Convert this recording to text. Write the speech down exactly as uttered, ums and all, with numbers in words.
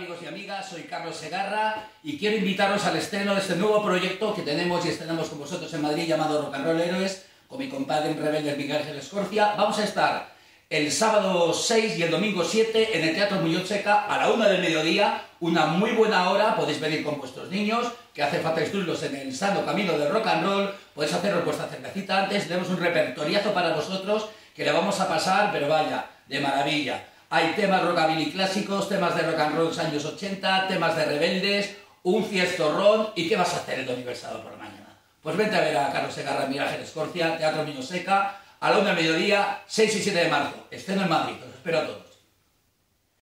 amigos y amigas, soy Carlos Segarra y quiero invitaros al estreno de este nuevo proyecto que tenemos y estrenamos con vosotros en Madrid llamado Rock and Roll Héroes, con mi compadre en Rebeldes Miguel Ángel Escorcia. Vamos a estar el sábado seis y el domingo siete en el Teatro Muñoz Seca a la una del mediodía, una muy buena hora, podéis venir con vuestros niños, que hace falta instruirlos en el sano camino del rock and roll, podéis haceros vuestra cervecita antes, tenemos un repertoriazo para vosotros que le vamos a pasar, pero vaya, de maravilla. Hay temas rockabilly clásicos, temas de rock and roll de los años ochenta, temas de Rebeldes, un fiestorrón. ¿Y qué vas a hacer el domingo y el sábado por la mañana? Pues vente a ver a Carlos Segarra, Miguel Ángel Escorcia, Teatro Muñoz Seca, a la una del mediodía, seis y siete de marzo. Estreno en Madrid, os espero a todos.